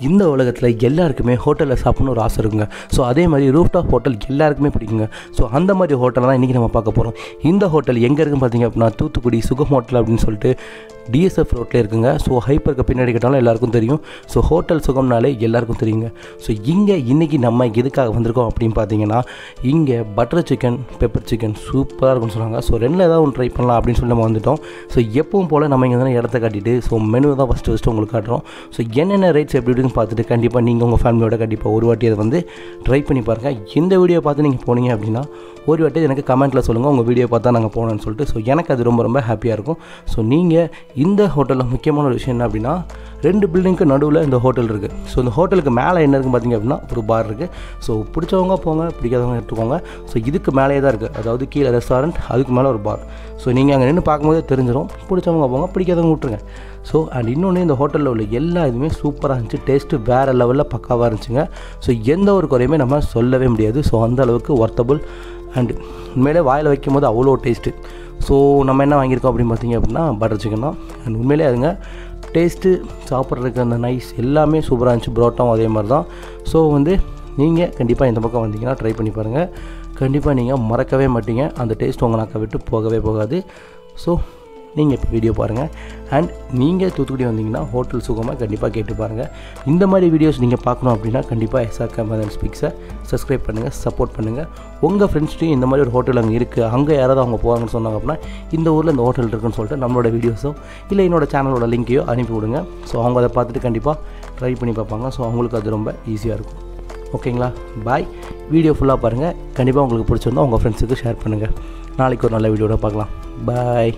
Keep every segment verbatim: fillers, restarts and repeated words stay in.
இந்த உலகத்தில் எல்லாருக்குமே ஹோட்டலில் சாப்பிட்ணும் ஒரு ஆசை இருக்குங்க. ஸோ அதே மாதிரி ரூஃப்டாப் ஹோட்டல் எல்லாருக்குமே பிடிக்குங்க. ஸோ அந்த மாதிரி ஹோட்டல் தான் இன்றைக்கி நம்ம பார்க்க போகிறோம். இந்த ஹோட்டல் எங்கே இருக்குன்னு பார்த்தீங்க அப்படின்னா தூத்துக்குடி சுகம் ஹோட்டல் அப்படின்னு சொல்லிட்டு டிஎஸ்எஃப் ரோட்டில் இருக்குங்க. ஸோ ஹைப்பருக்கு பின்னாடி கேட்டாலும் எல்லாருக்கும் தெரியும். ஸோ ஹோட்டல் சுகம்னாலே எல்லாருக்கும் தெரியுங்க. ஸோ இங்கே இன்றைக்கி நம்ம எதுக்காக வந்திருக்கோம் அப்படின்னு பார்த்தீங்கன்னா இங்கே பட்டர் சிக்கன் பெப்பர் சிக்கன் சூப்பராக இருக்குன்னு சொன்னாங்க. ஸோ ரெண்டில் ஏதாவது ஒன்று ட்ரை பண்ணலாம் அப்படின்னு சொல்லி நம்ம வந்துவிட்டோம். ஸோ எப்பவும் போல் நம்ம இங்கே தானே இடத்த காட்டிட்டு ஸோ மெனு தான் ஃபஸ்ட்டு ஃபஸ்ட்டு உங்களுக்கு காட்டுறோம். ஸோ என்னென்ன ரேட்ஸ் எப்படி இருக்குன்னு பார்த்துட்டு கண்டிப்பாக நீங்கள் உங்கள் ஃபேமிலியோட கண்டிப்பாக ஒரு வாட்டி அதை வந்து ட்ரை பண்ணி பாருங்கள். இந்த வீடியோ பார்த்து நீங்கள் போனீங்க அப்படின்னா ஒரு வாட்டி எனக்கு கமெண்ட்டில் சொல்லுங்கள் உங்கள் வீடியோ பார்த்தா நாங்கள் போனோன்னு சொல்லிட்டு. ஸோ எனக்கு அது ரொம்ப ரொம்ப ஹாப்பியாக இருக்கும். ஸோ நீங்கள் இந்த ஹோட்டலில் முக்கியமான ஒரு விஷயம் என்ன அப்படின்னா ரெண்டு பில்டிங்க்கு நடுவில் இந்த ஹோட்டல் இருக்குது. ஸோ இந்த ஹோட்டலுக்கு மேலே என்ன இருக்குன்னு பார்த்தீங்க அப்படின்னா ஒரு பார் இருக்குது. ஸோ பிடிச்சவங்க போங்க, பிடிக்காதவங்க எடுத்துக்கோங்க. ஸோ இதுக்கு மேலே தான் இருக்குது, அதாவது கீழே ரெஸ்டாரண்ட், அதுக்கு மேலே ஒரு பார். ஸோ நீங்கள் அங்கே நின்று பார்க்கும்போதே தெரிஞ்சிடும். பிடிச்சவங்க போங்க, பிடிக்காதவங்க விட்டுருங்க. ஸோ அண்ட் இன்னொன்று இந்த ஹோட்டலில் உள்ள எல்லா இதுவுமே சூப்பராக இருந்துச்சு. டேஸ்ட்டு வேறு லெவலில் பக்காவாக இருந்துச்சுங்க. ஸோ எந்த ஒரு குறையுமே நம்ம சொல்லவே முடியாது. ஸோ அந்த அளவுக்கு ஒர்த்தபுள் அண்ட் உண்மையிலே வாயில் வைக்கும் போது அவ்வளோ டேஸ்ட்டு. ஸோ நம்ம என்ன வாங்கியிருக்கோம் அப்படின்னு பார்த்தீங்க அப்படின்னா பட்டர் சிக்கன் தான். அண்ட் உண்மையிலே அதுங்க டேஸ்ட்டு சாப்பிட்றதுக்கு அந்த நைஸ் எல்லாமே சூப்பராக இருந்துச்சு. புரோட்டாவும் அதே மாதிரி தான். ஸோ வந்து நீங்கள் கண்டிப்பாக இந்த பக்கம் வந்தீங்கன்னா ட்ரை பண்ணி பாருங்கள். கண்டிப்பாக நீங்கள் மறக்கவே மாட்டீங்க. அந்த டேஸ்ட் உங்கள் நாக்கை விட்டு போகவே போகாது. ஸோ நீங்கள் இப்போ வீடியோ பாருங்கள். அண்ட் நீங்கள் தூத்துக்குடி வந்தீங்கன்னா ஹோட்டல் சுகமாக கண்டிப்பாக கேட்டு பாருங்கள். இந்த மாதிரி வீடியோஸ் நீங்கள் பார்க்கணும் அப்படின்னா கண்டிப்பாக Srkmathanspeaksஸை சப்ஸ்கிரைப் பண்ணுங்கள், சப்போர்ட் பண்ணுங்கள். உங்கள் ஃப்ரெண்ட்ஸ்ட்டையும் இந்த மாதிரி ஒரு ஹோட்டல் அங்கே இருக்குது, அங்கே யாராவது அவங்க போவாங்கன்னு சொன்னாங்க அப்படின்னா இந்த ஊரில் இந்த ஹோட்டல் இருக்குன்னு சொல்லிட்டு நம்மளோட வீடியோஸோ இல்லை என்னோடய சேனலோட லிங்க்கையோ அனுப்பி விடுங்க. ஸோ அவங்க அதை பார்த்துட்டு கண்டிப்பாக ட்ரை பண்ணி பார்ப்பாங்க. ஸோ அவங்களுக்கு அது ரொம்ப ஈஸியாக இருக்கும். ஓகேங்களா? பாய். வீடியோ ஃபுல்லாக பாருங்கள். கண்டிப்பாக உங்களுக்கு பிடிச்சிருந்தா உங்கள் ஃப்ரெண்ட்ஸுக்கு ஷேர் பண்ணுங்கள். நாளைக்கு ஒரு நல்ல வீடியோட பார்க்கலாம். பாய்.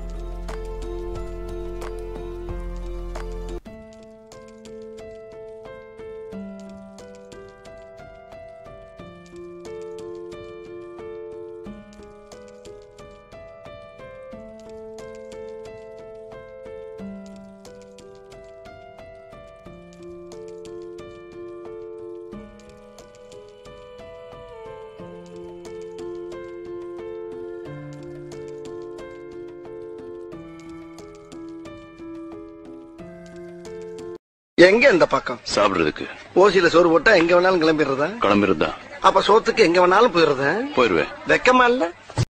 எங்க இந்த பக்கம் சாப்பிடுறதுக்கு ஓசியில சோறு போட்டா எங்க வேணாலும் கிளம்பிடுறதா? கிளம்பிடுறதா? அப்ப சோத்துக்கு எங்க வேணாலும் போயிடுறதா? போயிருவேன். வெக்கமா இல்ல?